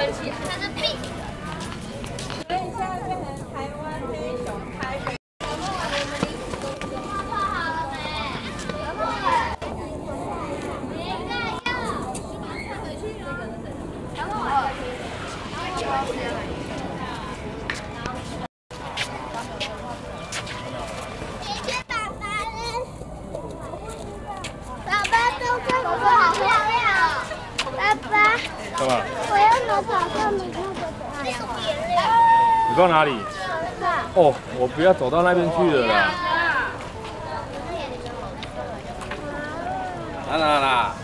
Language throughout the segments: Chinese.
关起来。它是 B。 所以现在变成台湾黑熊台北。 干嘛？ 我要跑到你那个。 你到哪里？哦，我不要走到那边去了啦。啦。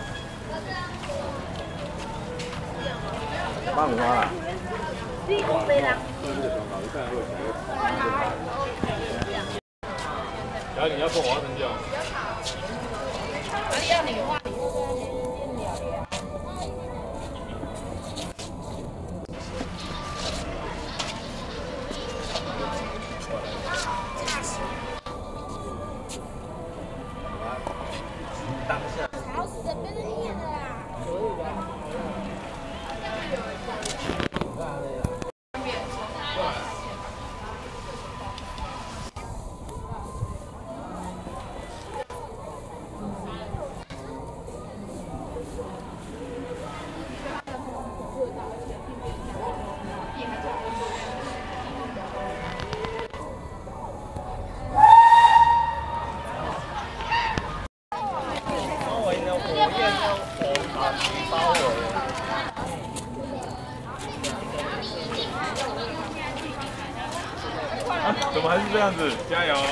爆米花啦。然后你要跟我要成交。 哪里要你画？ 吵死了，别念了啦！ 怎么还是这样子？加油！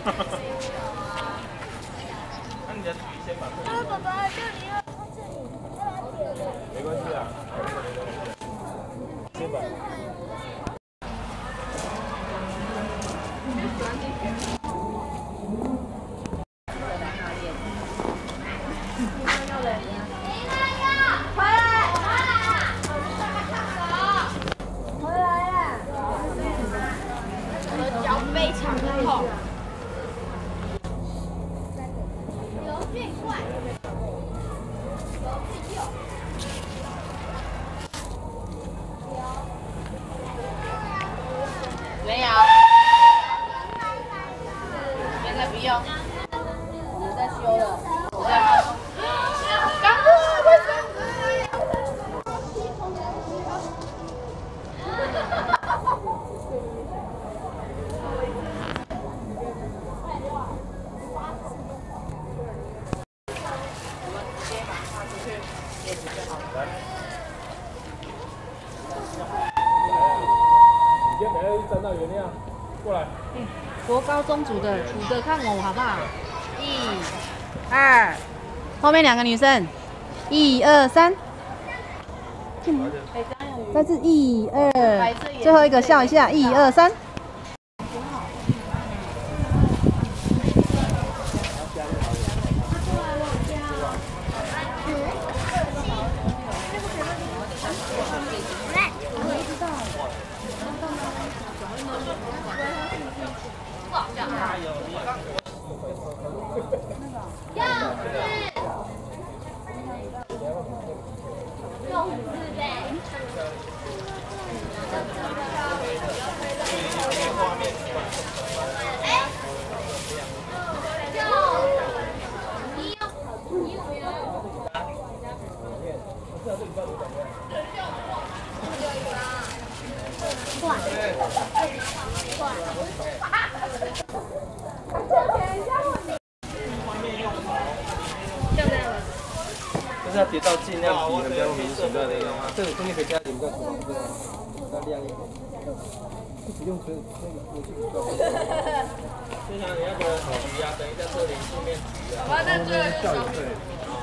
那你的鱼先把这里。 爸爸，这里要放这里， 没关系啊。先把。 非常的痛。 游最快，游最右。 没有。现在不用，我在修了。我在。刚过，为什么？ 你先等下站到原谅，过来。 国高中组的，数着看我好不好？1、2，后面2个女生，1、2、3。再次1、2，最后一个笑一下，1、2、3。 就是要叠到尽量比比较明显的那个，这个中间可以加点比较土，这个要亮一点。不用吹，那个过去比较。就像你那个鱼啊，等一下这里后面鱼啊， 那这笑也对。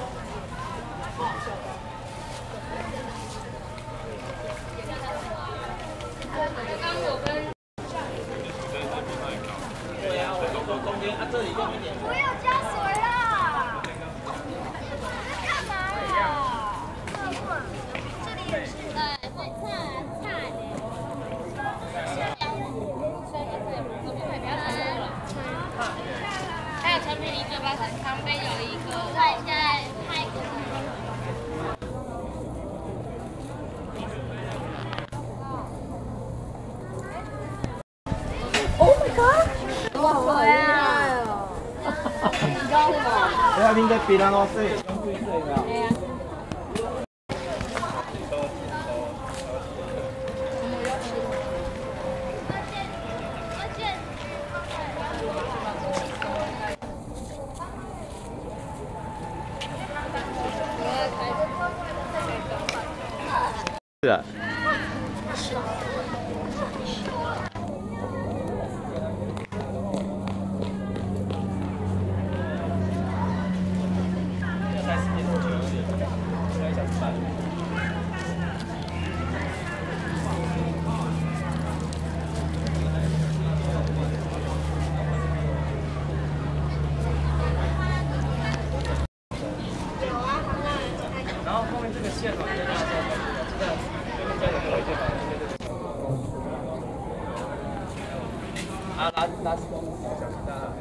对呀，我说中间啊，这里用一点。 我有加水啦！干嘛呀？这里也是，会差还有陈皮梨嘴巴很汤杯有一个， 对，现在泰国。 下面在槟榔哦，对，用对对的。 是啊。 然后后面这个线嘛，跟大家交代，这样跟家长聊一下吧。啊，拿小心的。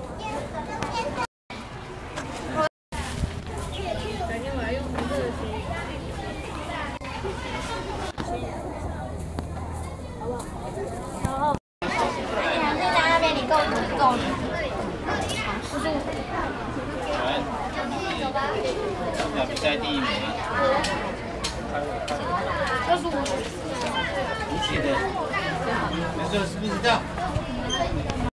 那边你够。 要比赛第1名啊！你写的，你说是不是这样？